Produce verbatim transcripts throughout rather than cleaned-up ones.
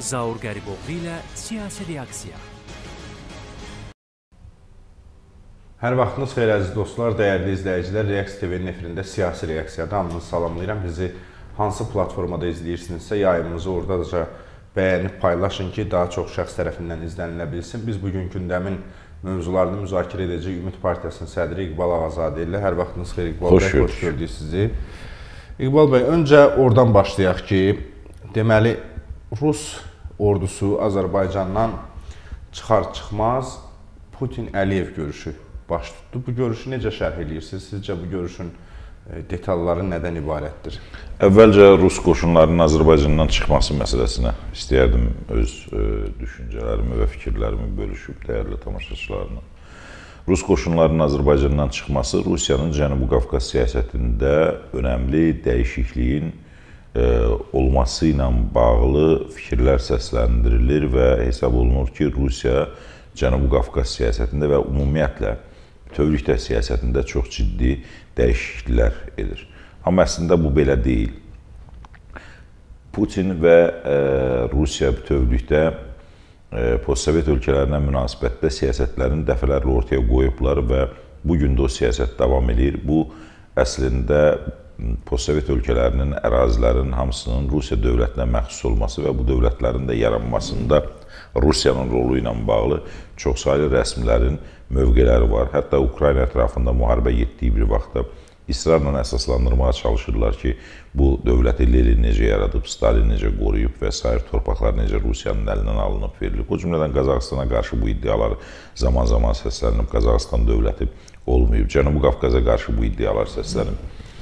Zaur Qəriboğlu ilə siyasi reaksiya. Hər vaxtınız xeyir əziz dostlar, dəyərli izləyicilər. Reaks T V-nin efirində siyasi reaksiyada hamınızı salamlayıram. Bizi hansı platformada izləyirsinizsə, yayımımızı oradaca bəyənib paylaşın ki, daha çox şəxs tərəfindən izlənilə bilsin. Biz bugün gündəmin mövzularını müzakirə edəcək Ümid Partiyasının sədri İqbal Ağazadə ilə. Hər vaxtınız xeyir İqbal bəy, xoş gördük sizi. İqbal bəy, öncə oradan başlayaq ki, deməli, Rus ordusu Azərbaycandan çıxar-çıxmaz Putin-Əliyev görüşü baş tutdu. Bu görüşü necə şərh edirsiniz? Sizcə bu görüşün detalları nədən ibarətdir? Əvvəlcə Rus qoşunlarının Azərbaycandan çıxması məsələsinə istəyərdim öz e, düşüncələrimi və fikirlərimi bölüşüb dəyərli tamaşaçılarla. Rus qoşunlarının Azərbaycandan çıxması Rusiyanın Cənubi Qafqaz siyasətində önəmli dəyişikliyin e, olması ilə bağlı fikirlər səsləndirilir və hesab olunur ki, Rusiya Cənubi Qafqaz siyasətində və ümumiyyətlə bütövlükdə siyasətində çox ciddi dəyişikliklər edir. Amma əslində bu belə deyil. Putin və e, Rusiya bütövlükdə e, postsovet ölkələrinə münasibətdə siyasətlərini dəfələrlə ortaya qoyublar və bugün də o siyasət davam edir. Bu əslində postsovet ölkələrinin ərazilərinin hamısının Rusiya dövlətinə məxsus olması və bu dövlətlərin də yaranmasında Rusiyanın rolu ilə bağlı çoxsaylı rəsmilərin mövqeləri var. Hətta Ukrayna ətrafında müharibə getdiyi bir vaxtda israrla əsaslandırmağa çalışırlar ki, bu dövləti Lenin necə yaradıb, Stalin necə qoruyub və sair torpaqlar necə Rusiyanın əlindən alınıb verilib. O cümlədən Qazaxıstana qarşı bu iddialar zaman-zaman səslənib. Qazaxıstan dövləti olmayıb. Cənubi Qafqaza qarşı bu iddialar səslənib.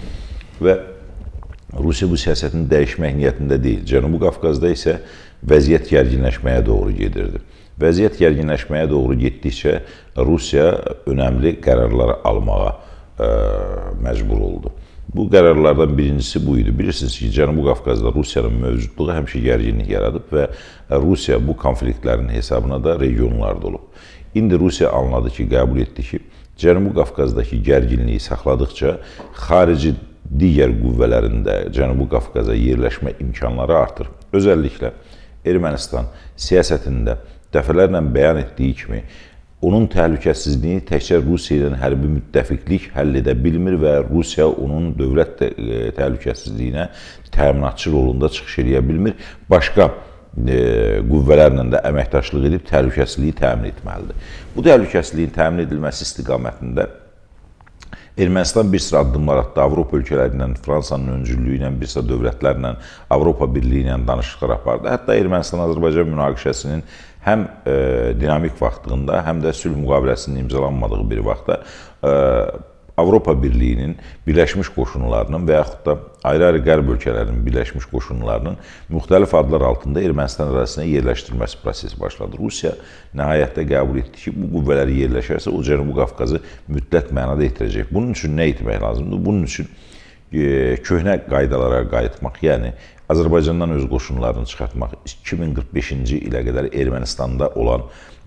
Və Rusiya bu siyasətini dəyişmək niyyətində deyil. Cənubi Qafqazda isə vəziyyət gərginləşməyə doğru gedirdi. Vəziyyət gərginləşməyə doğru getdikcə Rusiya önəmli qərarlar almağa ə, məcbur oldu. Bu qərarlardan birincisi bu idi. Bilirsiniz ki, Cənubi Qafqazda Rusiyanın mövcudluğu həmişə gərginlik yaradıb və Rusiya bu konfliktlərin hesabına da regionlarda olub. İndi Rusiya anladı ki, qəbul etdi ki, Cənubi Qafqazdakı gərginliyi saxladıqca xarici digər qüvvələrində Cənubi Qafqaza yerləşmə imkanları artır. Özəlliklə Ermənistan siyasətində dəfələrlə bəyan etdiyi kimi, onun təhlükəsizliyini təkcə Rusiya ilə hərbi müttəfiqlik həll edə bilmir və Rusiya onun dövlət təhlükəsizliyinə təminatçı rolunda çıxış edə bilmir. Başqa e, qüvvələrlə də əməkdaşlıq edib təhlükəsizliyi təmin etməlidir. Bu təhlükəsizliyin təmin edilməsi istiqamətində Ermənistan bir sıra addımlar atdı. Avropa ölkələri ilə, Fransanın öncülüyü ilə, bir sıra dövlətlərlə, Avropa Birliyi ilə danışıqlar apardı. Hətta Ermənistan-Azərbaycan münaqişəsinin həm e, dinamik vaxtında, həm də sülh müqaviləsinin imzalanmadığı bir vaxtda e, Avropa Birliyinin Birləşmiş Qoşunlarının və yaxud da ayrı-ayrı qərb ölkələrinin Birləşmiş Qoşunlarının müxtəlif adlar altında Ermənistan ərazisinə yerləşdirilməsi prosesi başladı. Rusiya nəhayətdə qəbul etdi ki, bu qüvvələr yerləşərsə o Cənubi Qafqazı mütləq mənada itirəcək. Bunun üçün nə etmək lazımdır? Bunun üçün e, köhnə qaydalara qayıtmaq, yəni Azərbaycandan öz qoşunlarını çıxartmaq, iki min qırx beşinci ilə qədər Ermənistanda olan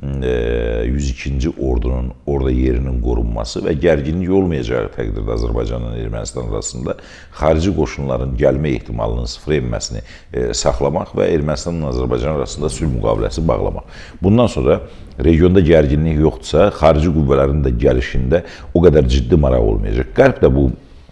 yüz ikinci ordunun orada yerinin qorunması və gərginlik olmayacağı təqdirdə Azərbaycanla Ermənistan arasında xarici qoşunların gəlmə ehtimalının sıfır enməsini e, saxlamaq və Ermənistanla Azərbaycan arasında sülh müqaviləsi bağlamaq. Bundan sonra regionda gərginlik yoxdursa, xarici qüvvələrin də gəlişində o qədər ciddi maraq olmayacaq. Qərb də bu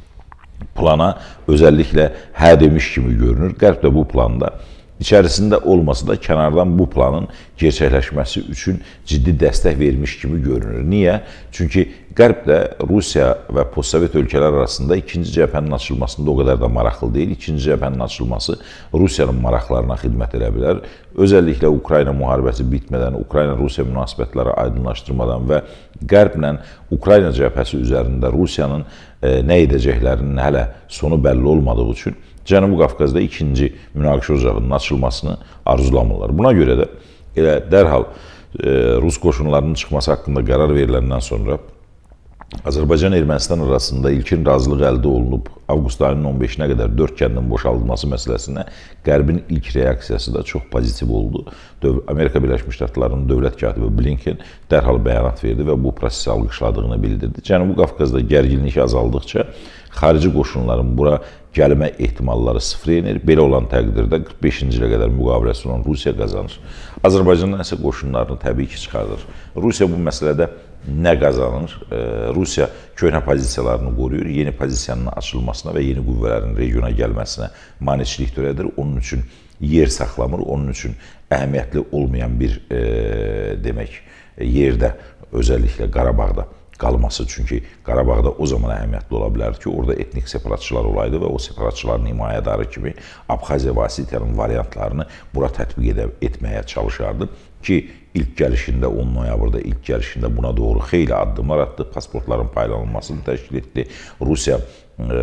plana özəlliklə hə demiş kimi görünür. Qərb də bu planda İçərisində olmasa da kənardan bu planın gerçəkləşməsi üçün ciddi dəstək vermiş kimi görünür. Niyə? Çünki Qərb də Rusiya və postsovet ölkələr arasında ikinci cəbhənin açılmasında o qədər də maraqlı deyil. İkinci cəbhənin açılması Rusiyanın maraqlarına xidmət edə bilər. Özəlliklə Ukrayna müharibəsi bitmədən, Ukrayna-Rusiya münasibətləri aydınlaşdırmadan və Qərblə Ukrayna cəbhəsi üzərində Rusiyanın e, nə edəcəklərinin hələ sonu bəlli olmadığı üçün Cənubi Qafqazda ikinci münaqişə ocağının açılmasını arzulamırlar. Buna görə də elə dərhal e, Rus qoşunlarının çıxması haqqında qərar veriləndən sonra Azərbaycan-Ermənistan arasında ilkin razılıq əldə olunub avqust ayının on beşinə qədər dörd kəndin boşaldılması məsələsinə Qərbin ilk reaksiyası da çox pozitiv oldu. Amerika Birləşmiş Ştatlarının dövlət katibi Blinken dərhal bəyanat verdi və bu prosesi alqışladığını bildirdi. Cənubi Qafqazda gərginlik azaldıqca xarici qoşunların bura gəlmə ehtimalları sıfır enir. Belə olan təqdirdə qırx beşinci ilə qədər müqaviləsi olan Rusiya qazanır. Azərbaycandan isə qoşunlarını təbii ki, çıxardır. Rusiya bu məsələdə nə qazanır? Rusiya köhnə pozisiyalarını qoruyur, yeni pozisiyanın açılmasına və yeni qüvvələrin regiona gəlməsinə maneçilik törədir. Onun üçün yer saxlamır, onun üçün əhəmiyyətli olmayan bir e, demək yerdə, özəlliklə Qarabağda qalması. Çünki Qarabağda o zaman əhəmiyyətli ola bilər ki, orada etnik separatçılar olaydı və o separatçıların himayədarı kimi Abxaziya və Osetiyanın variantlarını bura tətbiq edə, etməyə çalışardı ki, ilk gəlişində on noyabrda ilk gəlişində buna doğru xeyli addımlar attı, pasportların paylanılmasını təşkil etdi. Rusiya e,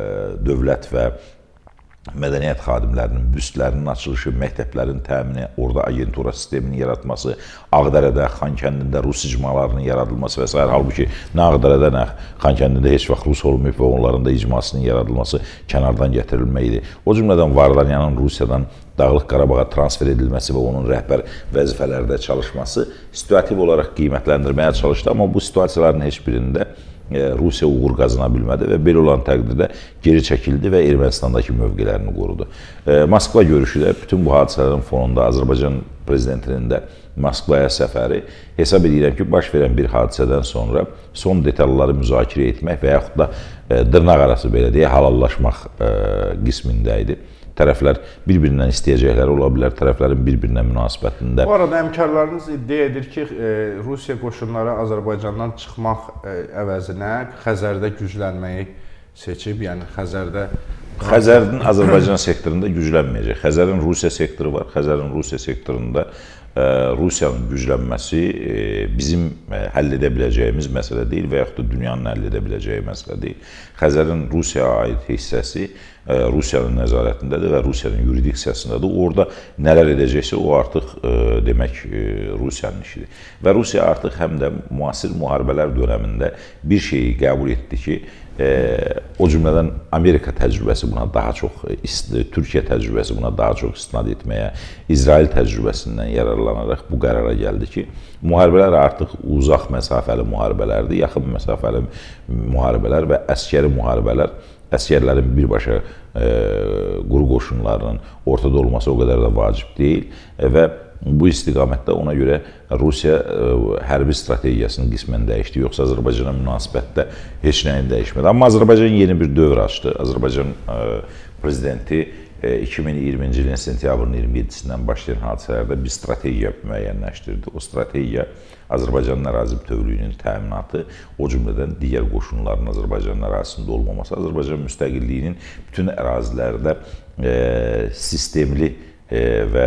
dövlət və mədəniyyət xadimlərinin büstlərinin açılışı, məktəblərin təmini, orada agentura sisteminin yaratması, Ağdərədə, Xankəndində Rus icmalarının yaradılması və s. Halbuki nə Ağdərədə, nə Xankəndində heç vaxt Rus olmayıb və onların da icmasının yaradılması kənardan gətirilməkdir. O cümlədən Vardanyanın Rusiyadan Dağlıq Qarabağa transfer edilməsi və onun rəhbər vəzifələrdə çalışması situativ olaraq qiymətləndirməyə çalışdı, amma bu situasiyaların heç birində Rusiya uğur qazana bilmədi və belə olan təqdirdə geri çəkildi və Ermənistandakı mövqelərini qorudu. Moskva görüşü də bütün bu hadisələrin fonunda Azərbaycan prezidentinin də Moskvaya səfəri hesab edirəm ki, baş verən bir hadisədən sonra son detalları müzakirə etmək və yaxud da dırnaq arası belə deyə halallaşmaq qismində idi. Tərəflər bir-birindən istəyəcəkləri ola bilər, tərəflərin bir-birinə münasibətində. Bu arada həmkarlarınız iddia edir ki, Rusiya qoşunları Azərbaycandan çıxmaq əvəzinə Xəzərdə güclənməyi seçib, yəni Xəzərdə... Xəzərin Azərbaycan sektorunda güclənməyəcək. Xəzərin Rusiya sektoru var, Xəzərin Rusiya sektorunda Rusiyanın güclənməsi bizim həll edə biləcəyimiz məsələ deyil və yaxud da dünyanın həll edə biləcəyi məsələ deyil. Xəzərin Rusiyaya aid hissəsi Rusiyanın nəzarətindədir və Rusiyanın yuridikasındadır. Orada nələr edəcəksə, o artıq demək Rusiyanın işidir. Və Rusiya artıq həm də müasir müharibələr dönəmində bir şeyi qəbul etdi ki, o cümlədən Amerika təcrübəsi buna daha çox, Türkiyə təcrübəsi buna daha çox istinad etməyə, İsrail təcrübəsindən yararlanaraq bu qərara gəldi ki, müharibələr artıq uzaq məsafəli müharibələrdir, yaxın məsafəli müharibələr və əskəri müharibələr, əskərlərin birbaşa quru qoşunlarının ortada olması o qədər də vacib deyil və bu istiqamətdə ona görə Rusiya hərbi strategiyasını qismən dəyişdi, yoxsa Azərbaycana münasibətdə heç nəyin dəyişmədi. Amma Azərbaycan yeni bir dövr açdı. Azərbaycan prezidenti iki min iyirminci ilin sentyabrın iyirmi yeddisindən başlayan hadisələrdə bir strategiya müəyyənləşdirdi. O strategiya Azərbaycanın ərazi bütövlüyünün təminatı, o cümlədən digər qoşunların Azərbaycanın ərazisində olmaması, Azərbaycan müstəqilliyinin bütün ərazilərdə sistemli və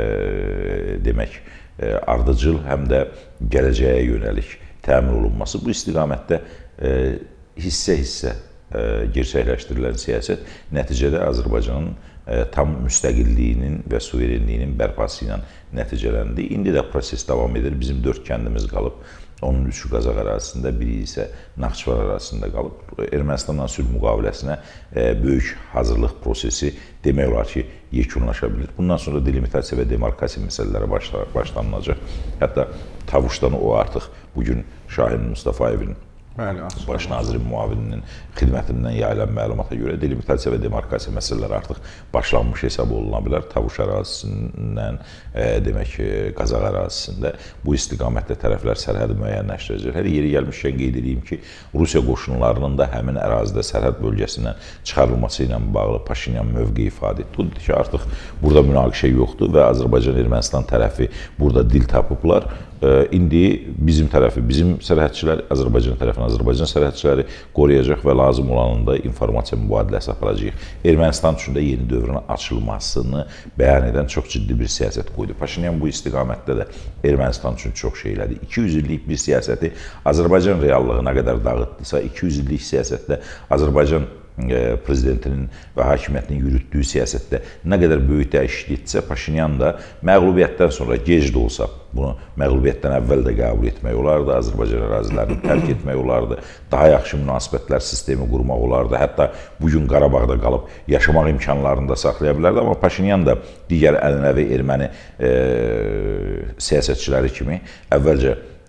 demək ardıcıl, həm də gələcəyə yönəlik təmin olunması. Bu istiqamətdə hissə-hissə gerçəkləşdirilən siyasət nəticədə Azərbaycanın tam müstəqilliyinin və suverenliyinin bərpası ilə nəticələndi. İndi də proses davam edir. Bizim dörd kəndimiz qalıb. Onun üçü Qazax ərazisində, biri isə Naxçıvan ərazisində qalıb. Ermənistanla sülh müqaviləsinə böyük hazırlıq prosesi demək olar ki, yekunlaşa bilir. Bundan sonra delimitasiya və demarkasiya məsələləri başlanılacaq. Hətta Tavuşdan o artıq bugün Şahin Mustafayevin baş nazirin müavininin xidmətindən yayılan məlumata görə delimitasiya və demarkasiya məsələləri artıq başlanmış hesab oluna bilər. Tavuş ərazisindən, demək ki, Qazax ərazisində bu istiqamətdə tərəflər sərhədi müəyyənləşdirəcək. Hər yeri gəlmişkən qeyd edeyim ki, Rusiya qoşunlarının da həmin ərazidə sərhəd bölgəsindən çıxarılması ilə bağlı Paşinyan mövqe ifadə etdi. O dedi ki, artıq burada münaqişə yoxdur və Azərbaycan-Ermənistan tərəfi burada dil tapıblar. İndi bizim tərəfi, bizim sərhədçilər, Azərbaycan tərəfini Azərbaycan sərhədçiləri qoruyacaq və lazım olanında informasiya mübadiləsi aparacaq. Ermənistan üçün də yeni dövrün açılmasını bəyan edən çox ciddi bir siyasət qoydu. Paşinyan bu istiqamətdə də Ermənistan üçün çox şey elədi. iki yüz illik bir siyasəti Azərbaycan reallığı nə qədər dağıtdısa, iki yüz illik siyasətdə Azərbaycan prezidentinin və hakimiyyətinin yürütdüyü siyasətdə nə qədər böyük dəyişiklik etsə, Paşinyan da məğlubiyyətdən sonra gec də olsa, bunu məğlubiyyətdən əvvəl də qəbul etmək olardı, Azərbaycan ərazilərini tərk etmək olardı, daha yaxşı münasibətlər sistemi qurmaq olardı, hətta bugün Qarabağda qalıb yaşamaq imkanlarını da saxlaya bilərdi, amma Paşinyan da digər ənənəvi erməni e, siyasətçiləri kimi əvvəlcə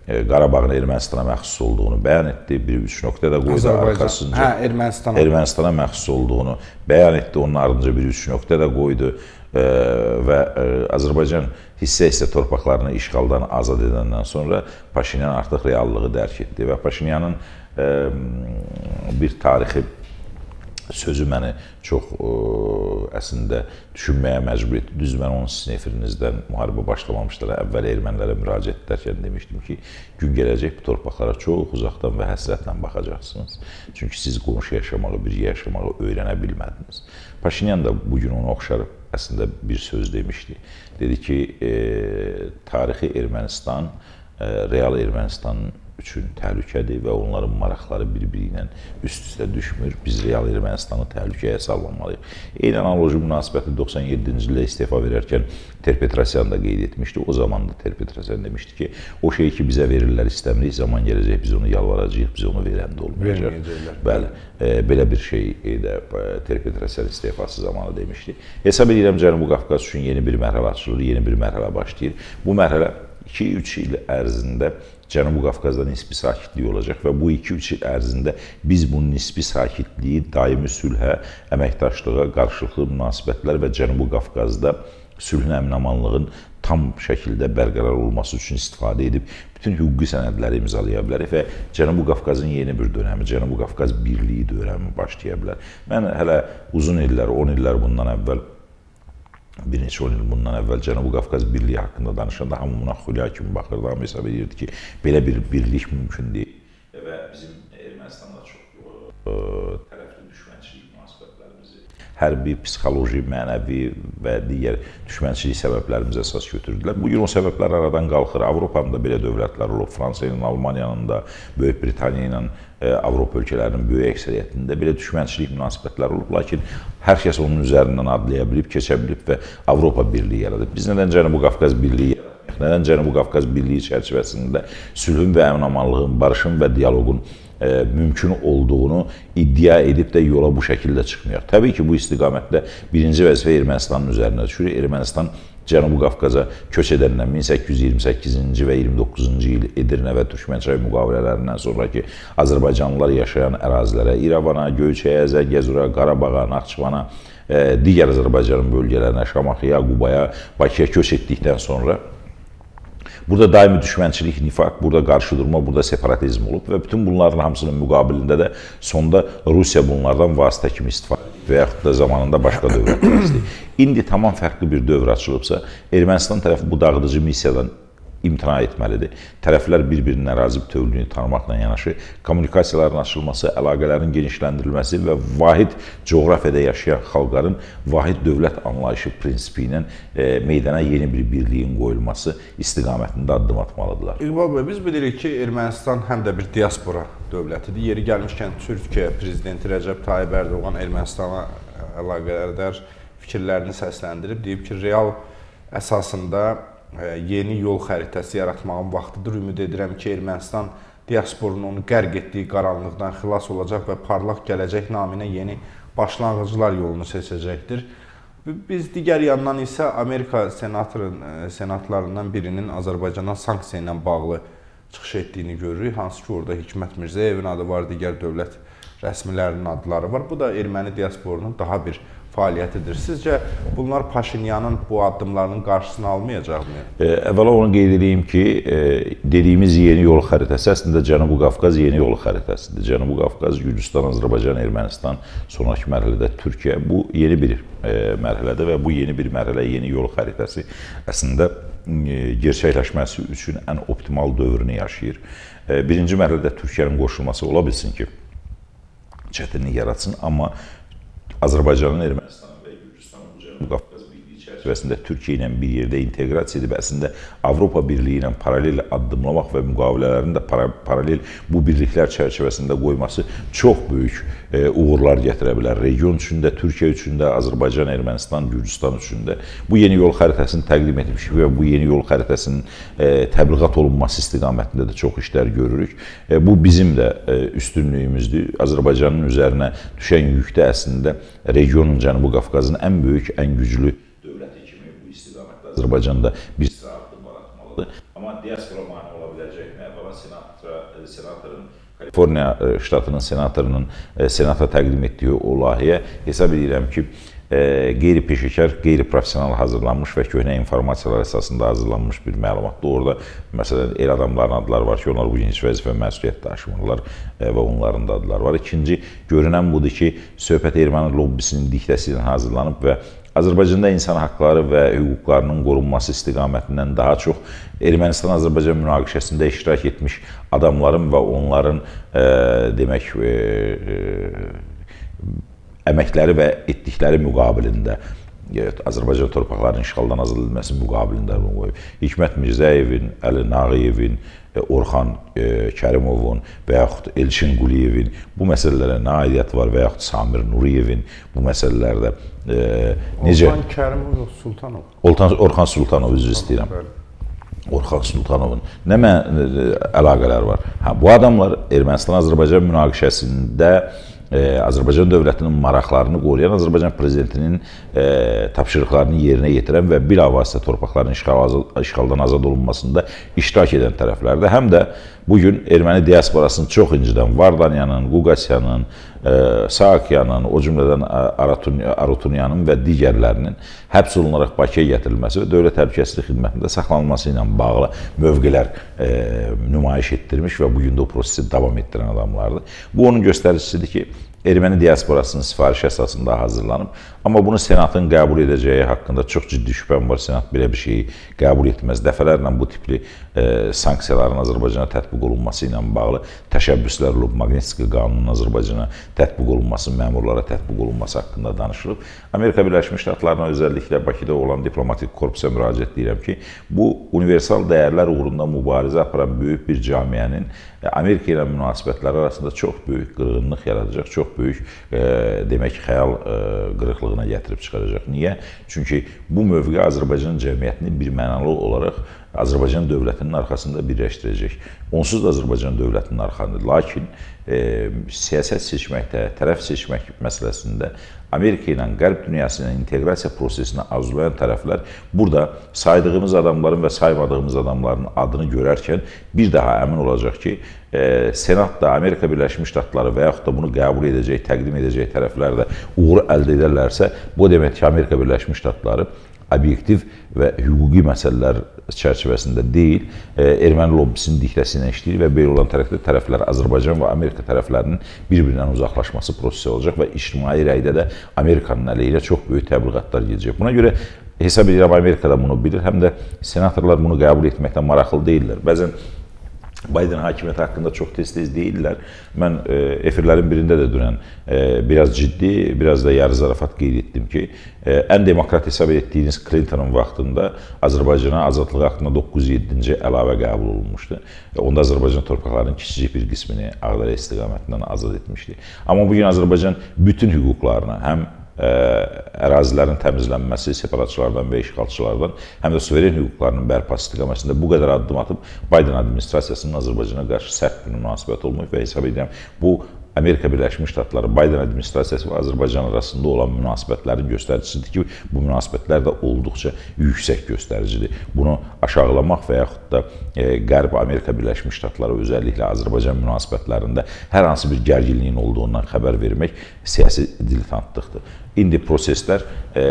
Qarabağın Ermənistana məxsus olduğunu bəyan etdi. Bir üç nöqtə də qoydu arxasınca. Hə, Ermənistana. Ermənistana məxsus olduğunu bəyan etdi. Onun ardınca bir üç nöqtə də qoydu və Azərbaycan hissə-hissə torpaqlarını işğaldan azad edəndən sonra Paşinyan artıq reallığı dərk etdi və Paşinyanın bir tarixi sözü məni çox əslində düşünməyə məcbur etdi. Düz mən onun sizin efirinizdən müharibə başlamamışdır. Əvvəl ermənilərə müraciət edərkən demişdim ki, gün gələcək bu torpaqlara çox uzaqdan və həsrətlə baxacaqsınız. Çünki siz qonşu yaşamağı, birgə yaşamağı öyrənə bilmədiniz. Paşinyan da bugün onu oxşarıb əslində bir söz demişdi. Dedi ki, e, tarixi Ermənistan, e, real Ermənistan üçün təhlükədir və onların maraqları bir-biri ilə üst-üstə düşmür. Biz real Ermənistanı təhlükəyə salmamalıyıq. Eyni analoji münasibəti doxsan yeddinci ildə istefa verərkən Ter-Petrosyan da qeyd etmişdi. O zaman da Ter-Petrosyan demişdi ki, o şeyi ki bizə verirlər istəmirik, zaman gələcək biz onu yalvaracağıq, biz onu verəndə olmayacaq. Bəli, e, belə bir şey də Ter-Petrosyan istefası zamanı demişdi. Hesab edirəm Cənubi Qafqaz üçün yeni bir mərhələ açılır, yeni bir mərhələ başlayır. Bu mərhələ iki üç il ərzində Cənubi Qafqazda nisbi sakitlik olacaq və bu iki üç il ərzində biz bu nisbi sakitliyi daimi sülhə, əməkdaşlığa, qarşılıqlı münasibətlər və Cənubi Qafqazda sülhün, əmin-amanlığın tam şəkildə bərqərar olması üçün istifadə edib bütün hüquqi sənədləri imzalaya bilərik və Cənubi Qafqazın yeni bir dönəmi, Cənubi Qafqaz birliyi dönəmi başlaya bilər. Mən hələ uzun illər, on illər bundan əvvəl bir neçə on il bundan əvvəl Cənubi Qafqaz birliyi haqqında danışanda hamı buna xülya kimi baxırdı, hamı hesab edirdi ki, belə bir birlik mümkün deyil. Və bizim Ermənistanla çox tərəfli düşmənçilik münasibətlərimizi hərbi, psixoloji, mənəvi və digər düşmənçilik səbəblərimiz əsas götürdülər. Bugün o səbəblər aradan qalxır. Avropanın da belə dövlətlər olub, Fransa ilə, Almaniyanın da, Böyük Britaniya ilə Avropa ölkələrinin böyük əksəriyyətində belə düşmənçilik münasibətlər olub, lakin hər kəs onun üzərindən adlaya bilib, keçə bilib və Avropa birliyi yaradıb. Biz nədən Cənubi Qafqaz birliyi yaradıq? Nədən Cənubi Qafqaz birliyi çərçivəsində sülhün və əmin-amanlığın, barışın və dialoqun e, mümkün olduğunu iddia edib də yola bu şəkildə çıxmayaq. Təbii ki, bu istiqamətdə birinci vəzifə Ermənistanın üzərinə düşür. Ermənistan Cənubi Qafqaza köç edəndən min səkkiz yüz iyirmi səkkizinci və iyirmi doqquzuncu il Edirnə və Türkmənçay müqavilələrindən sonraki Azərbaycanlılar yaşayan ərazilərə, İrəvana, Göyçəyə, Zəngəzura, Qarabağa, Naxçıvana, e, digər Azərbaycanın bölgələrinə, Şamaxıya, Qubaya, Bakıya köç etdikdən sonra burada daimi düşmənçilik, nifaq, burada qarşıdurma, burada separatizm olub və bütün bunların hamısının müqabilində də sonda Rusiya bunlardan vasitə kimi istifadə edib və yaxud da zamanında başqa dövlətlər istəyir. İndi tamam fərqli bir dövr açılıbsa, Ermənistan tərəfi bu dağıdıcı missiyadan imtina etməlidir. Tərəflər bir-birinin ərazi bütövlüyünü tanımaqla yanaşı, kommunikasiyaların açılması, əlaqələrin genişləndirilməsi və vahid coğrafiyada yaşayan xalqların vahid dövlət anlayışı prinsipi ilə e, meydana yeni bir birliyin qoyulması istiqamətində addım atmalıdırlar. İqbal bəy, biz bilirik ki, Ermənistan həm də bir diaspora dövlətidir. Yeri gəlmişkən Türkiyə prezidenti Rəcəb Tayyib Ərdoğan Ermənistana əlaqədar fikirlərini səsləndirib, deyib ki, real əsasında yeni yol xəritəsi yaratmağın vaxtıdır. Ümid edirəm ki, Ermənistan diasporunun onu qərq etdiyi qaranlıqdan xilas olacaq və parlaq gələcək naminə yeni başlanğıclar yolunu seçəcəkdir. Biz digər yandan isə Amerika senatorun, senatlarından birinin Azərbaycana sanksiya ilə bağlı çıxış etdiyini görürük. Hansı ki, orada Hikmət Mirzəyevin adı var, digər dövlət rəsmilərinin adları var. Bu da erməni diasporunun daha bir fəaliyyətidir. Sizcə bunlar Paşinyanın bu addımlarının qarşısını almayacaqmı? Əvvəla onu qeyd edeyim ki, dediyimiz yeni yol xəritəsi əslində Cənubi Qafqaz yeni yol xəritəsidir. Cənubi Qafqaz, Gürcüstan, Azərbaycan, Ermənistan, sonraki mərhələdə Türkiyə. Bu yeni bir mərhələdir və bu yeni bir mərhələ, yeni yol xəritəsi əslində gerçəkləşməsi üçün ən optimal dövrünü yaşayır. Birinci mərhələdə Türkiyənin qoşulması ola bilsin ki, çətinlik yaratsın, amma Azərbaycanın, Ermənistanın və Gürcüstanın Cənubi Qafqaz birliyi çərçivəsində Türkiyə ilə bir yerdə inteqrasiya edib, əslində Avropa birliyi ilə paralel addımlamaq və müqavilələrin də para paralel bu birliklər çərçivəsində qoyması çox böyük e, uğurlar gətirə bilər. Region üçün də, Türkiyə üçün də, Azərbaycan, Ermənistan, Gürcüstan üçün də bu yeni yol xəritəsini təqdim etmişik və bu yeni yol xəritəsinin e, təbliğat olunması istiqamətində də çox işlər görürük. E, bu bizim də e, üstünlüyümüzdür. Azərbaycanın üzərinə düşən yükdə əslində regionun, Cənubi Qafqazın ən böyük, ən güclü dövləti kimi bu istiqamətdə Azərbaycanda bir sıra addımlar atmalıdır. Amma diaspora mane ola biləcəkmi? senatorun Kaliforniya ştatının senatorunun senata təqdim etdiyi o layihə hesab edirəm ki, qeyri-peşəkar, qeyri-profesional hazırlanmış və köhnə informasiyalar əsasında hazırlanmış bir məlumatdır. Orada, məsələn, el adamların adları var ki, onlar bugün heç vəzifə məsuliyyət daşımırlar və onların da adları var. İkinci, görünən budur ki, söhbət erməni lobbisinin diktəsi ilə hazırlanıb və Azərbaycanda insan haqqları və hüquqlarının qorunması istiqamətindən daha çox Ermənistan-Azərbaycan münaqişəsində iştirak etmiş adamların və onların e, demək e, e, əməkləri və etdikləri müqabilində Azərbaycan torpaqlarının işğaldan azad edilməsi müqabilində qoyub. Hikmət Mirzəyevin, Əli Nağıyevin, Orxan Kərimovun və yaxud Elçin Quliyevin bu məsələlərə nə aidiyyəti var və yaxud Samir Nuriyevin bu məsələlərdə e, necə... Orxan Kərimov, Sultanov. Orxan Sultanov, üzr istəyirəm. Orxan Sultanovun nə əlaqələri var? Hə, bu adamlar Ermənistan-Azərbaycan münaqişəsində Azərbaycan dövlətinin maraqlarını qoruyan, Azərbaycan prezidentinin e, tapşırıqlarını yerinə yetirən və bilavasitə torpaqların işğal, işğaldan azad olunmasında iştirak edən tərəflərdə, həm də bugün erməni diasporasını çox incidən Vardanyanın, Quqasyanın, e, Saakyanın, o cümlədən Arutunyanın və digərlərinin həbs olunaraq Bakıya gətirilməsi və dövlət təhlükəsizlik xidmətində saxlanılması ilə bağlı mövqelər e, nümayiş etdirmiş və bugün də o prosesi davam etdirən adamlardır. Bu onun göstəricisidir ki, erməni diasporasının sifarişi əsasında hazırlanıb. Amma bunu Senatın qəbul edəcəyi haqqında çox ciddi şübhəm var. Senat belə bir şeyi qəbul etməz. Dəfələrlə bu tipli e, sanksiyaların Azərbaycana tətbiq olunması ilə bağlı təşəbbüslər olub. Magnitski qanunun Azərbaycana tətbiq olunması, məmurlara tətbiq olunması haqqında danışılıb. Amerika Birləşmiş Ştatlarına özəlliklə Bakıda olan diplomatik korpusa müraciət edirəm ki, bu universal dəyərlər uğrunda mübarizə aparan böyük bir camiənin Amerika ilə münasibətləri arasında çox böyük qırğınlıq yaradacaq, çox böyük e, demək xəyal e, qırıqlığına gətirib çıxaracaq. Niyə? Çünki bu mövqe Azərbaycan cəmiyyətini bir mənalı olaraq Azərbaycan dövlətinin arxasında birləşdirəcək. Onsuz da Azərbaycan dövlətinin arxasında. Lakin e, siyasət seçməkdə, tərəf seçmək məsələsində Amerika ilə Qərb dünyası ilə inteqrasiya prosesinə arzulayan tərəflər burada saydığımız adamların və saymadığımız adamların adını görərkən bir daha əmin olacaq ki, e, Senatda Amerika Birləşmiş Ştatları və yaxud da bunu qəbul edəcək, təqdim edəcək tərəflər də uğur əldə edərlərsə, bu demək ki, Amerika Birləşmiş Ştatları obyektiv və hüquqi məsələlər çərçivəsində deyil, e, erməni lobbisinin diktəsi ilə işləyir və belə olan tərəfdə tərəflər Azərbaycan və Amerika tərəflərinin bir-birindən uzaqlaşması prosesi olacaq və ictimai rəydə də Amerikanın əleyhinə çox böyük təbliğatlar gedəcək. Buna görə hesab edirəm Amerika da bunu bilir, həm də senatorlar bunu qəbul etməkdən maraqlı deyirlər. Bəzən Biden hakimiyyəti haqqında çox tez-tez deyirlər. Mən e, efirlərin birində də dünən e, biraz ciddi, biraz da yarı zarafat qeyd etdim ki, e, ən demokrat hesab etdiyiniz Clinton'ın vaxtında Azərbaycana azadlıq haqqında doqquz yüz yeddinci əlavə qəbul olunmuşdu. E, onda Azərbaycan torpaqlarının kiçicik bir qismini Ağdərə istiqamətindən azad etmişdi. Amma bugün Azərbaycan bütün hüquqlarına, həm Ə, ərazilərin təmizlənməsi separatçılardan və işğalçılardan, həm də suveren hüquqlarının bərpası istiqamətində bu qədər addım atıb Biden administrasiyasının Azərbaycana qarşı sərt bir münasibət olmayıb və hesab edirəm bu Amerika Birləşmiş Ştatları, Biden administrasiyası və Azərbaycan arasında olan münasibətlərin göstəricisidir ki, bu münasibətlər də olduqca yüksək göstəricidir. Bunu aşağılamaq və yaxud da e, Qərb Amerika Birləşmiş Ştatları özəlliklə Azərbaycan münasibətlərində hər hansı bir gərginliyin olduğundan xəbər vermək siyasi diletantlıqdır. İndi proseslər e,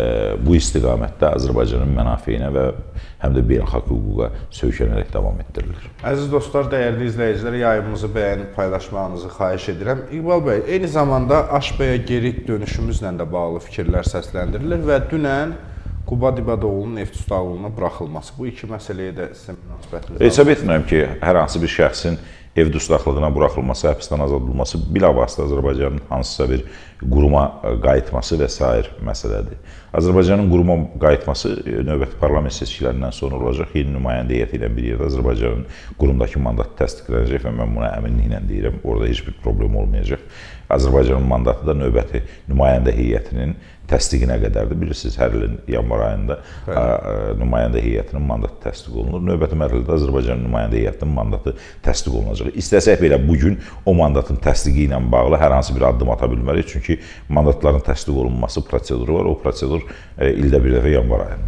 bu istiqamətdə Azərbaycanın mənafeyinə və həm də beynəlxalq hüquqa söykənərək davam etdirilir. Əziz dostlar, dəyərli izləyicilər, yayımımızı bəyənib paylaşmağınızı xahiş edirəm. İqbal bəy, eyni zamanda H B-yə geri dönüşümüzlə də bağlı fikirlər səsləndirilir və dünən Qubad İbadoğlu'nun Neft Ustağlığına buraxılması. Bu iki məsələyə də sizin münasibətiniz var. Hesab etmirəm ki, hər hansı bir şəxsin ev dustaqlığına buraxılması, həbsdən azad olunması bilavasitə Azərbaycanın hansısa bir quruma qayıtması və sair məsələdir. Azərbaycanın quruma qayıtması növbəti parlament seçkilərindən sonra olacaq. Yeni nümayəndə heyəti ilə bir yerdə Azərbaycanın qurumdakı mandatı təsdiqlənəcək və mən buna əminliklə deyirəm, orada heç bir problem olmayacaq. Azərbaycanın mandatı da növbəti nümayəndə heyətinin təsdiqinə qədərdir. Bilirsiniz, hər ilin yanvar ayında nümayəndə heyətinin mandatı təsdiq olunur. Növbəti mərhələdə Azərbaycanın nümayəndə heyətinin mandatı təsdiq olunacaq. İstəsək belə bugün o mandatın təsdiqi ilə bağlı hər hansı bir addım ata bilmərik. Çünki mandatların təsdiq olunması proseduru var. O prosedur ildə bir dəfə yanvar ayında.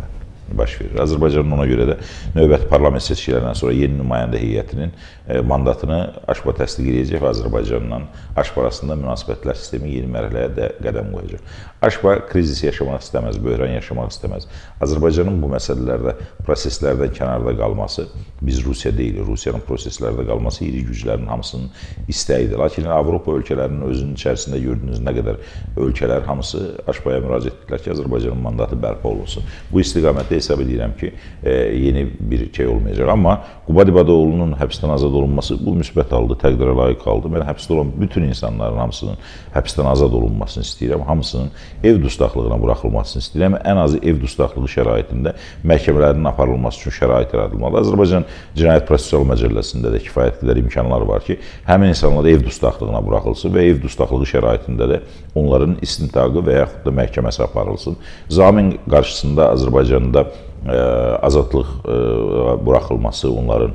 baş verir. Azərbaycanın ona görə də növbəti parlament seçkilərindən sonra yeni nümayəndə heyətinin mandatını Aşpa təsdiq edəcək və Azərbaycanla Aşpa arasında münasibətlər sistemi yeni mərhələyə də qədəm qoyacaq. Aşpa krizis yaşamaq istəməz, böhran yaşamaq istəməz. Azərbaycanın bu məsələlərdə, proseslərdən kənarda qalması, biz Rusiya deyilik, Rusiyanın proseslərdə qalması iri güclərin hamısının istəyidir. Lakin Avropa ölkələrinin özünün içərisində gördüyünüz nə qədər ölkələr hamısı Aşpaya müraciət etdilər ki, Azərbaycanın mandatı bərpa olunsun. Bu istiqamətdə hesab edirəm ki, e, yeni bir şey olmayacaq. Amma Qubad İbadoğlu'nun həbsdən azad olunması bu müsbət halda təqdirə layiq qaldı. Mən həbsdə olan bütün insanların hamısının həbsdən azad olunmasını istəyirəm. Hamısının ev dustaqlığına buraxılmasını istəyirəm. Ən azı ev dustaqlığı şəraitində məhkəmələrin aparılması üçün şərait yaradılmalı. Azərbaycan Cinayət Prosessual Məcəlləsində də kifayət qədər imkanlar var ki, həmin insanlar ev dustaqlığına buraxılsın və ev dustaqlığı şəraitində də onların istintaqı və yaxud da məhkəməsi aparılsın. Zamin qarşısında Azərbaycanda azadlıq buraxılması, onların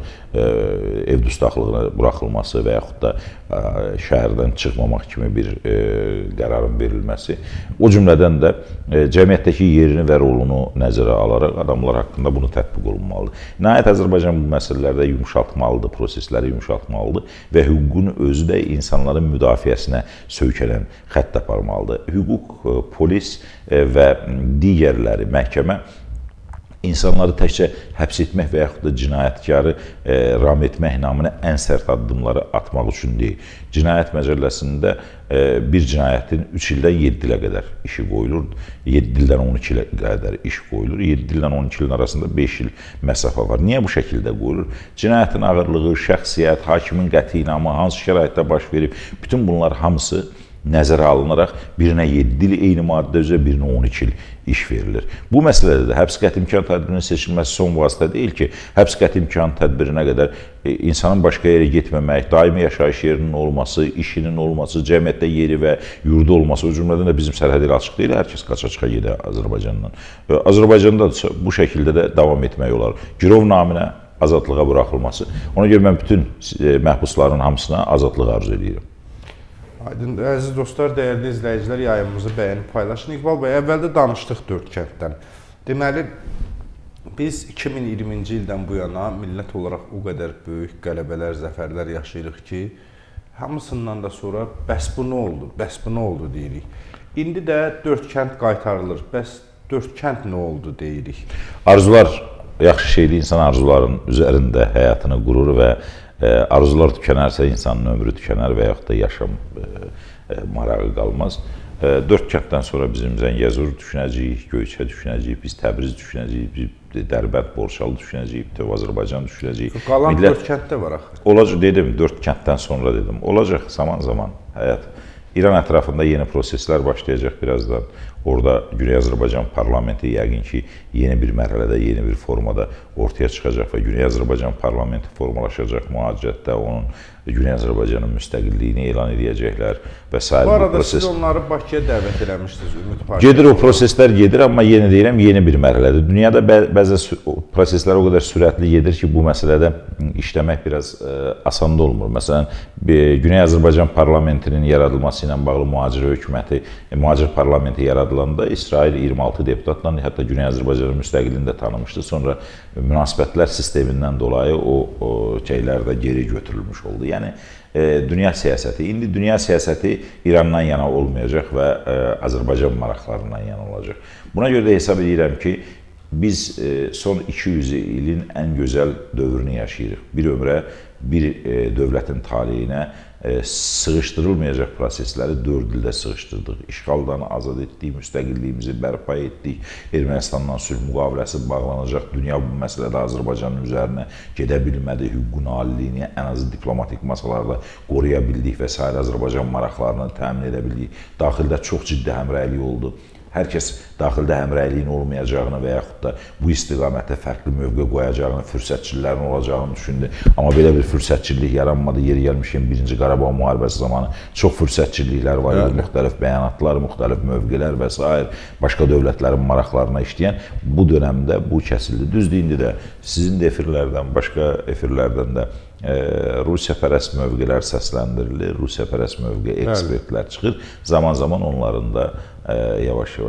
ev dustaqlığına buraxılması və yaxud da şəhərdən çıxmamaq kimi bir qərarın verilməsi, o cümlədən də cəmiyyətdəki yerini və rolunu nəzərə alaraq adamlar haqqında bunu tətbiq olunmalıdır. Nəhayət Azərbaycan bu məsələlərdə yumuşaltmalıdır, prosesləri yumuşaltmalıdır və hüququn özü də insanların müdafiəsinə söykənən xətt aparmalıdır. Hüquq, polis və digərləri, məhkəmə İnsanları təkcə həbs etmək və yaxud da cinayətkarı e, ram etmək naminə ən sərt addımları atmaq üçün deyil. Cinayət Məcəlləsində e, bir cinayətin üç ildən yeddi ilə qədər işi qoyulur, yeddi ildən on iki ilə qədər iş qoyulur, yeddi ildən on iki ilin arasında beş il məsafə var. Niyə bu şəkildə qoyulur? Cinayətin ağırlığı, şəxsiyyət, hakimin qəti inamı, hansı şəraitdə baş verib, bütün bunlar hamısı nəzərə alınaraq birinə yeddi il eyni maddə üzrə, birinə on iki il iş verilir. Bu məsələdə də həbs qəti imkan tədbirinin seçilməsi son vasitə deyil ki, həbs qəti imkan tədbirinə qədər e, insanın başqa yerə getməmək, daimi yaşayış yerinin olması, işinin olması, cəmiyyətdə yeri və yurdu olması, o cümlədən də bizim sərhəd ilə açıq deyil, hər kəs qaça-çıxa gedə Azərbaycandan. E, Azərbaycanda bu şəkildə də davam etmək olar. Girov naminə azadlığa buraxılması. Ona görə mən bütün e, məhbusların hamısına azadlıq arzu edirəm. Aydın, əziz dostlar, dəyərli izləyicilər, yayımımızı bəyənib paylaşın. İqbal bəy, əvvəldə danışdıq dörd kənddən. Deməli, biz iki min iyirminci ildən bu yana millət olaraq o qədər böyük qələbələr, zəfərlər yaşayırıq ki, hamısından da sonra bəs bu nə oldu, bəs bu nə oldu deyirik. İndi də dörd kənd qaytarılır, bəs dörd kənd nə oldu deyirik. Arzular yaxşı şeydir, insan arzuların üzərində həyatını qurur və arzular tükənərsə insanın ömrü tükənər və yaxud da yaşam e, e, marağı qalmaz. E, dörd kənddən sonra bizim Zəngəzur düşünəcəyik, Göyçə düşünəcəyik, biz Təbriz düşünəcəyik, biz Dərbənd, Borçalı düşünəcəyik, Töv Azərbaycan düşünəcəyik. Qalan Millət... dörd kənddə var axı. Olacaq, dedim, dörd kənddən sonra dedim. Olacaq zaman zaman həyat. İran ətrafında yeni proseslər başlayacaq birazdan. Orada Güney Azərbaycan parlamenti yəqin ki, yeni bir mərhələdə, yeni bir formada ortaya çıxacaq və Güney Azərbaycan parlamenti formalaşacaq mühacirətdə, onun Güney Azərbaycanın müstəqilliyini elan edəcəklər və s. Bu arada proses... siz onları Bakıya dəvət eləmişdiniz, Ümid Partiyası. Gedir, o proseslər gedir, amma yeni deyirəm, yeni bir mərhələdir. Dünyada bə bəzən proseslər o qədər sürətli gedir ki, bu məsələdə işləmək biraz ə, asan da olmur. Məsələn, Güney Azərbaycan parlamentinin yaradılması ilə bağlı mühacir hökuməti, mühacir parlamenti yaradılanda İsrail iyirmi altı deputatla hətta Güney Azərbaycanın müstəqilliyini də tanımışdı. Sonra münasibətlər sistemindən dolayı o, o şeylər də geri götürülmüş oldu. Yəni, e, dünya siyasəti, indi dünya siyasəti İrandan yana olmayacaq və e, Azərbaycan maraqlarından yana olacaq. Buna görə də hesab edirəm ki, biz e, son iki yüz ilin ən gözəl dövrünü yaşayırıq. Bir ömrə, bir e, dövlətin taleyinə e, sığışdırılmayacaq prosesləri dörd ildə sığışdırdıq. İşğaldan azad etdik, müstəqilliyimizi bərpa etdik, Ermənistandan sülh müqaviləsi bağlanacaq. Dünya bu məsələdə Azərbaycanın üzərinə gedə bilmədi, hüququn aliliyini ən azı diplomatik masalarda qoruya bildik və s. Azərbaycan maraqlarını təmin edə bildik. Daxildə çox ciddi həmrəylik oldu. Hər kəs daxildə həmrəyliyin olmayacağını və yaxud da bu istiqamətdə fərqli mövqe qoyacağını, fürsətçilərin olacağını düşündü. Amma belə bir fürsətçilik yaranmadı. Yeri gəlmişkən birinci Qarabağ müharibəsi zamanı çox fürsətçiliklər var idi. Müxtəlif bəyanatlar, müxtəlif mövqelər və s. başqa dövlətlərin maraqlarına işləyən bu dönəmdə bu kəsildi. Düzdür, indi də sizin də efirlərdən, başqa efirlərdən də e, Rusiyapərəst mövqelər səsləndirilir, Rusiyapərəst mövqe ekspertlər çıxır. Zaman-zaman onların da yavaş-yavaş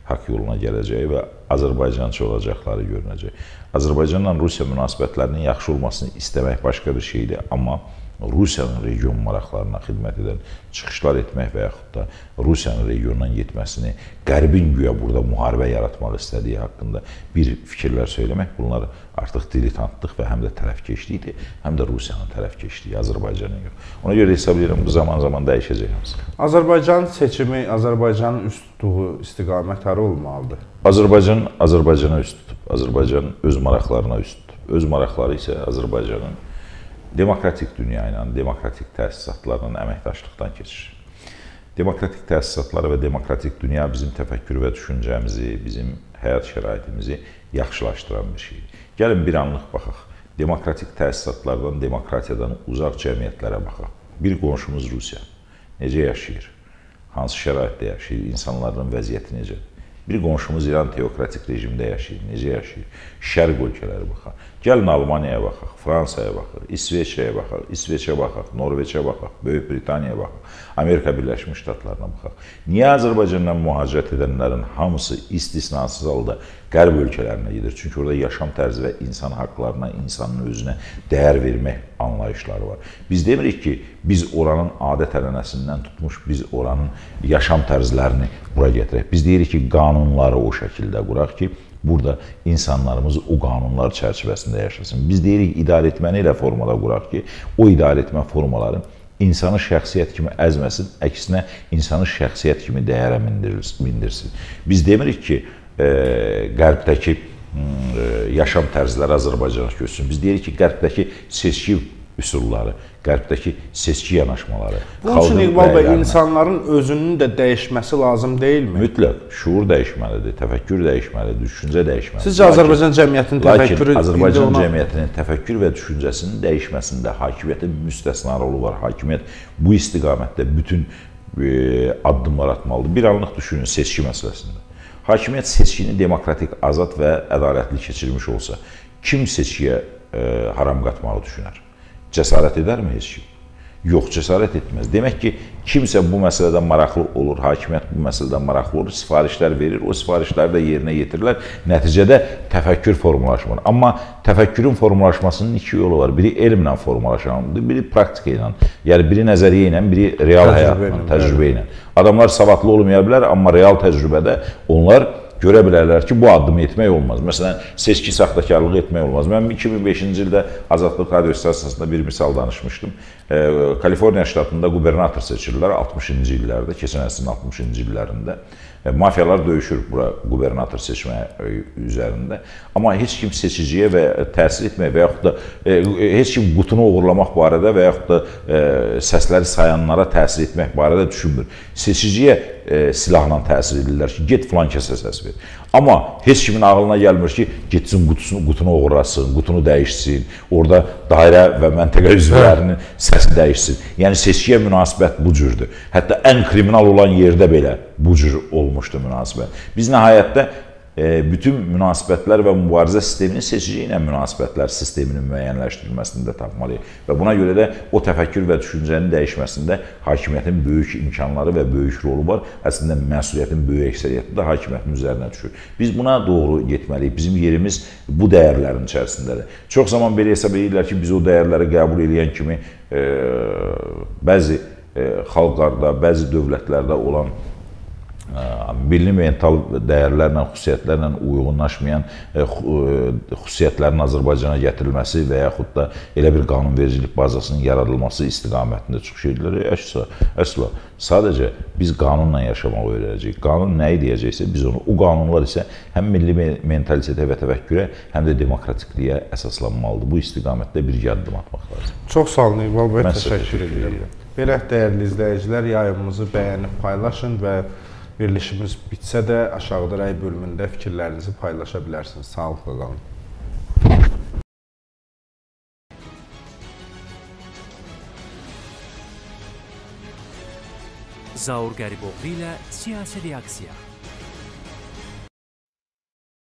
haqq yoluna gələcəyi və Azərbaycançı olacaqları görünəcək. Azərbaycanla Rusiya münasibətlərinin yaxşı olmasını istəmək başqa bir şeydir, amma Rusiyanın region maraqlarına xidmət edən çıxışlar etmək və yaxud da Rusiyanın regiondan getməsini, Qərbin güya burada müharibə yaratmaq istədiyi haqqında bir fikirlər söyləmək, bunlar artıq diletantlıq və həm də tərəfkeşlikdir, həm də Rusiyanın tərəfkeşliyi, Azərbaycanın yox. Ona görə hesab edirəm, bu zaman-zaman dəyişəcək hamısı. Azərbaycan seçimi, Azərbaycanın üst tutduğu istiqamət hara olmalıdır? Azərbaycan Azərbaycana üst tutub, Azərbaycan öz maraqlarına üst tutub. Öz maraqları isə Azərbaycanın demokratik dünya ilə, demokratik təsisatlarla əməkdaşlıqdan keçir. Demokratik təsisatlar və demokratik dünya bizim təfəkkür və düşüncəmizi, bizim həyat şəraitimizi yaxşılaşdıran bir şeydir. Gəlin bir anlıq baxaq. Demokratik təsisatlardan, demokratiyadan uzaq cəmiyyətlərə baxaq. Bir qonşumuz Rusiya necə yaşayır? Hansı şəraitdə yaşayır? İnsanların vəziyyəti necədir? Bir qonşumuz İran teokratik rejimdə yaşayır. Necə yaşayır? Şərq ölkələri baxaq. Gəlin Almaniyaya baxaq, Fransaya baxaq, İsveçrəyə baxaq, İsveçə baxaq, Norveçə baxaq, Böyük Britaniyaya baxaq, Amerika Birləşmiş Ştatlarına baxaq. Niyə Azərbaycandan mühacirət edənlərin hamısı istisnasız halda Qərb ölkələrinə gedir? Çünki orada yaşam tərzi və insan haqlarına, insanın özünə dəyər vermək anlayışları var. Biz demirik ki, biz oranın adət-ənənəsindən tutmuş, biz oranın yaşam tərzlərini bura gətirək. Biz deyirik ki, qanunları o şəkildə quraq ki, burada insanlarımız o qanunlar çərçivəsində yaşasın. Biz deyirik, idarə etməni elə formada quraq ki, o idarə etmə formaları insanı şəxsiyyət kimi əzməsin, əksinə insanı şəxsiyyət kimi dəyərə mindirsin. Biz demirik ki, e, Qərbdəki e, yaşam tərzləri Azərbaycana köçsün. Biz deyirik ki, Qərbdəki seçki üsulları, Qərbdəki seçki yanaşmaları. Bunun üçün İqbal bəy, insanların özünün də dəyişməsi lazım deyilmi? Mütləq. Şuur dəyişməlidir, təfəkkür dəyişməlidir, düşüncə dəyişməlidir. Sizcə Azərbaycan cəmiyyətinin təfəkkürü... Lakin Azərbaycan cəmiyyətinin təfəkkür və düşüncəsinin dəyişməsində hakimiyyətin müstəsna rolu var. Hakimiyyət bu istiqamətdə bütün e, addımlar atmalıdır. Bir anlıq düşünün seçki məsələsində. Hakimiyyət seçkini demokratik, azad və ədalətli keçirmiş olsa, kim seçkiyə e, haram qatmağı düşünər? Cəsarət edərmi heç kim? Yox, cəsarət etməz. Demək ki, kimsə bu məsələdən maraqlı olur, hakimiyyət bu məsələdən maraqlı olur, sifarişlər verir, o sifarişləri də yerinə yetirirlər. Nəticədə təfəkkür formalaşmır. Amma təfəkkürün formalaşmasının iki yolu var. Biri elmlə formalaşandır, biri praktika ilə. Yəni, biri nəzəriyyə ilə, biri real həyatla, təcrübə ilə. Adamlar savadlı olmaya bilər, amma real təcrübədə onlar görə bilərlər ki, bu addımı etmək olmaz. Məsələn, seçki saxtakarlığı etmək olmaz. Mən iki min beşinci ildə Azadlıq Radio stansiyasında bir misal danışmışdım. E, Kaliforniya ştatında qubernator seçirlər altmışıncı illərdə, keçən əsrin altmışıncı illərində. E, mafiyalar döyüşür bura qubernator seçmə üzərində. Amma heç kim seçiciyə və təsir etmək və yaxud da e, heç kim qutunu uğurlamaq barədə və yaxud da e, səsləri sayanlara təsir etmək barədə düşünmür. Seçiciyə e, silahla təsir edirlər ki, get filan kəsə səs ver. Amma heç kimin ağlına gəlmir ki, getsin qutusunu, qutunu uğurlasın, qutunu dəyişsin, orada dairə və məntəqə üzvlərinin səsi dəyişsin. Yəni, seçkiyə münasibət bu cürdür. Hətta ən kriminal olan yerdə belə bu cür olmuşdu münasibət. Biz nəhayətdə e, bütün münasibətlər və mübarizə sisteminin seçici ilə münasibətlər sisteminin müəyyənləşdirilməsində tapmalıyıq. Və buna görə də o təfəkkür və düşüncənin dəyişməsində hakimiyyətin böyük imkanları və böyük rolu var. Əslində, məsuliyyətin böyük əksəriyyəti də hakimiyyətin üzərinə düşür. Biz buna doğru getməliyik. Bizim yerimiz bu dəyərlərin içərisindədir. Çox zaman belə hesab edirlər ki, biz o dəyərləri qəbul edən kimi e, bəzi e, xalqlarda, bəzi dövlətlərdə olan milli mental dəyərlərlə, xüsusiyyətlərlə uyğunlaşmayan xüsusiyyətlərin Azərbaycana gətirilməsi və yaxud da elə bir qanunvericilik bazasının yaradılması istiqamətində çox şeylər. Əsla, sadəcə biz qanunla yaşamağı öyrənəcəyik. Qanun nəyi deyəcəksə biz onu, o qanunlar isə həm milli mentalitetə və təfəkkürə, həm də demokratikliyə əsaslanmalıdır. Bu istiqamətdə bir addım atmaq lazım. Çox sağ olun İqbal bəy, təşəkkür edirəm. Belə dəyərli izləyicilər, yayımımızı bəyənib paylaşın və verilişimiz bitsə də aşağıda rəy bölümündə fikirlərinizi paylaşa bilərsiniz. Sağlıqla qalın. Zaur Qəriboğlu ilə Siyasi Reaksiya.